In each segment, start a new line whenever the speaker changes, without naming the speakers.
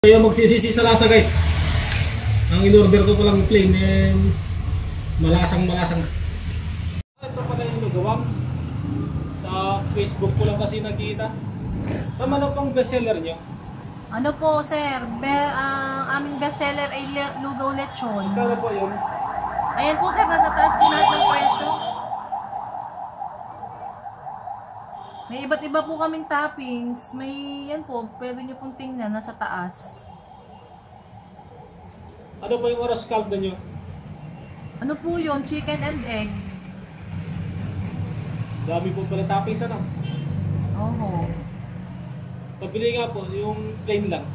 Kayo magsisisi sa lasa, guys. Ang in-order ko palang plain malasang. Ito pala yung nagawang sa Facebook ko lang kasi nakita. Ano pang bestseller nyo?
Ano po, sir? Aming bestseller ay lugaw lechon.
Kano po yun?
Ayan po, sir. Nasa taas po natin ang presyo. May iba't iba po kaming toppings. May yan po. Pwede nyo pong tingnan. Nasa taas.
Ano po yung oras caldo nyo?
Ano po yun? Chicken and egg.
Dami po pala toppings, ano?
Oho.
Pabili nga po, yung plain lang.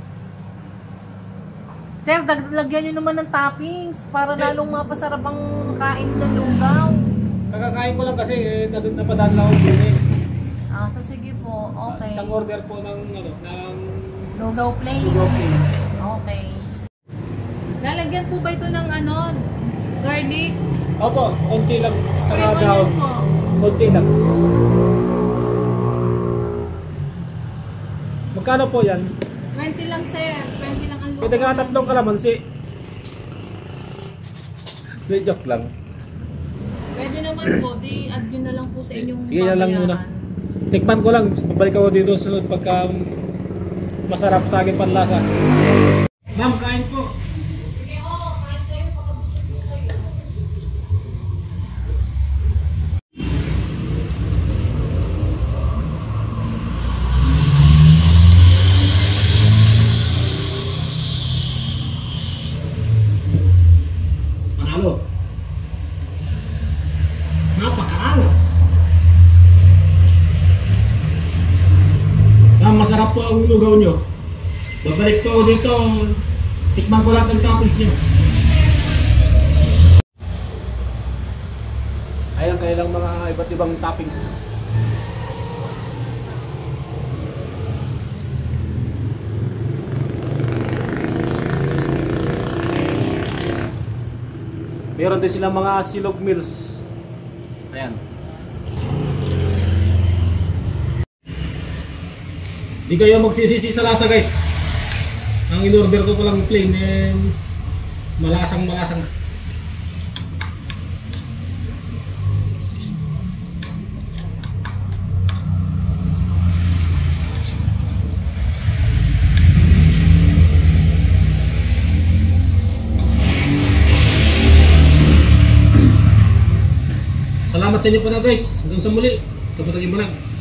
Sir, lagyan nyo naman ng toppings para lalong mapasarap ang kain ng lugaw.
Kakakain ko lang kasi napadaan lang ako din.
So sige po, okay.
Isang order po ng
lugaw plain.
Lugaw plain.
Okay. Lalagyan po ba ito ng garlic?
Opo, konti lang.
Spring onion po.
Konti lang. Magkano po yan?
20 lang, sir. 20 lang ang lugaw.
Pwede ka tatlong kalamansi. May joke lang.
Pwede naman po. Di-add nyo na lang po sa inyong
sige na lang muna. Tikman ko lang. Babalik ako dito sa pagka masarap sa akin panlasa. Ma'am, kain po.
Sige po. Kain kayo. Pakabusog kayo.
Panalo. Napakaalas. Masarap po ang lugaw nyo. Babalik po ako dito. Tikman ko lahat ng toppings nyo. Ayan kailang mga iba't ibang toppings. Meron din silang mga silog meals. Ayan. Di kayo magsisisi sa lasa, guys. Ang in-order ko palang plain malasang. Salamat sa inyo po na, guys. Hanggang sa muli. Kapatagin mo lang.